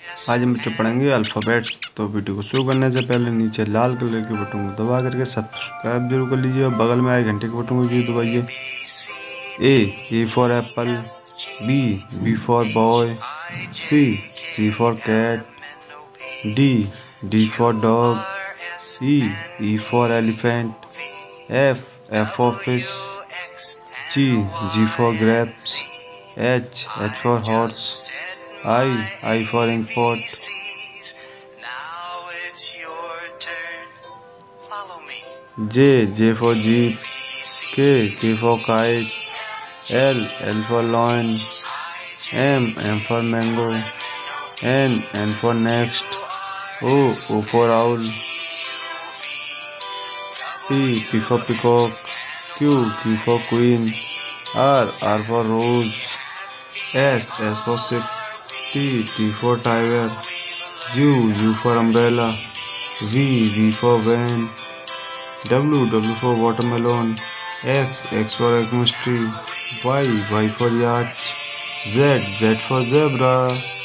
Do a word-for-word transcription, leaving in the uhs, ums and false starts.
आज हम बच्चों पढ़ेंगे अल्फ़ाबेट्स। तो वीडियो को शुरू करने से पहले नीचे लाल कलर के बटन को दबा करके सब्सक्राइब जरूर कर लीजिए और बगल में आए घंटे के बटन को जरूर दबाइए। A A for apple, B B for boy, C C for cat, D D for dog, E E for elephant, F F for fish, G G for grapes, H H for horse, I, I for ink pot. J, J for jeep. K, K for kite. L, L for lion. M, M for mango. N, N for next. O, O for owl. P, P for peacock. Q, Q for queen. R, R for rose. S, S for ship. T, T for tiger. U, U for umbrella. V, V for van. W, W for watermelon. X, X for Xmas tree. Y, Y for yacht. Z, Z for zebra.